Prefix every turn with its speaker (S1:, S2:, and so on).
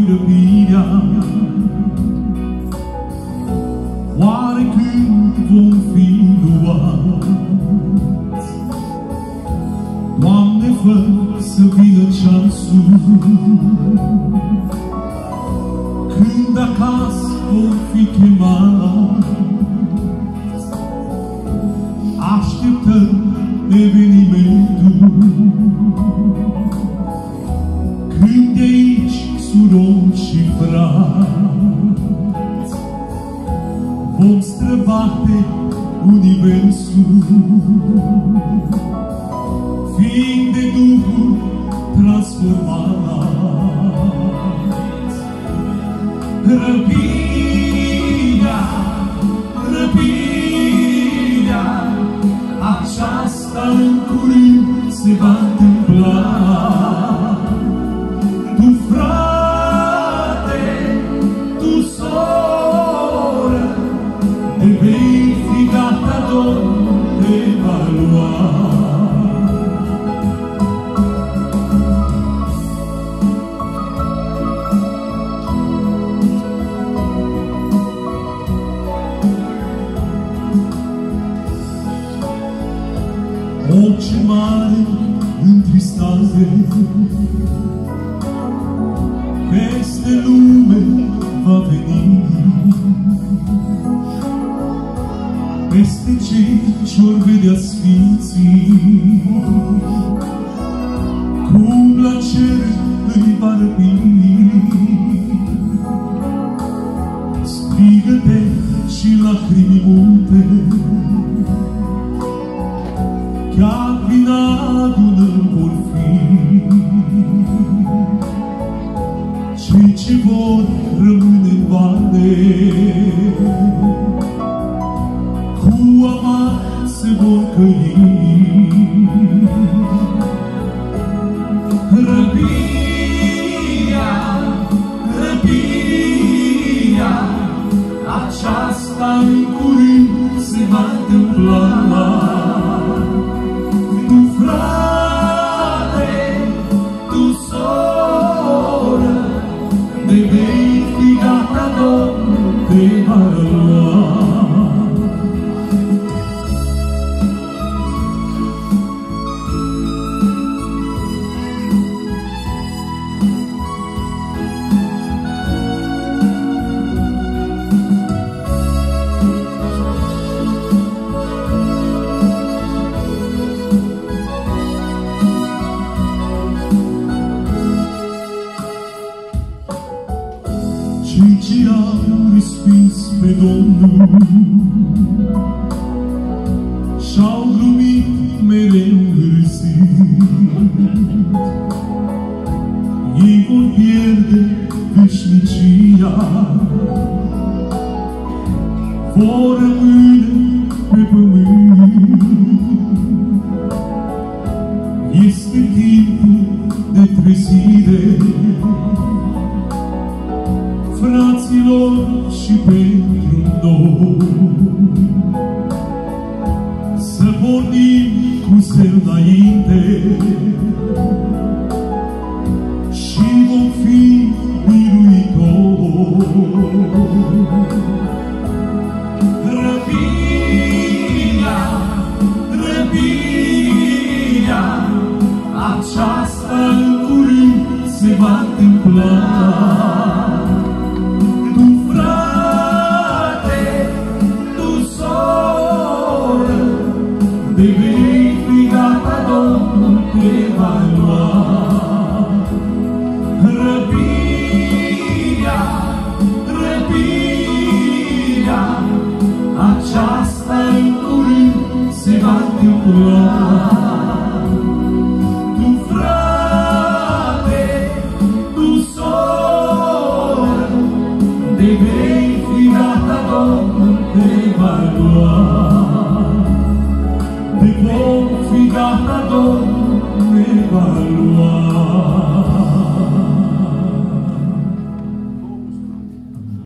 S1: răpirea. Oare când vom fi luați? Doamne, fă să vină ceasul când acasă vom fi chemați. Așteptăm evenimentul când de aici surori și frați vom străbate universul, fiind de Duhul transformați. Răpirea, răpirea aceasta în curând se va întâmpla. Tu, frate, tu, soră, de vei fi gata, Domnul te va lua. Orice mare întristare peste lume va veni, peste cei ce-or vedea sfinții, cum la cer îi va răpi. Strigăte și lacrimi multe, chiar din adună vor fi. Cei ce vor rămâne în vale, cu amar se vor căi. Răpirea, răpirea aceasta în curând se va întâmpla. Cei ce au respins pe Domnul și-au glumit mereu râzând, ei vor pierde veșnicia, vor rămâne pe pământ. Este timpul de trezire, fraților, și pentru noi, să pornim cu zel înainte și vom fi biruitori. Răpirea, răpirea aceasta în curând se va întâmpla. De vei fi gata, Domnul te va lua. Răpirea, răpirea aceasta în curând se va întâmpla. Tu, frate, tu, soră, de vei fi gata, Domnul te va lua. Vom fi gata, Domnul ne va lua.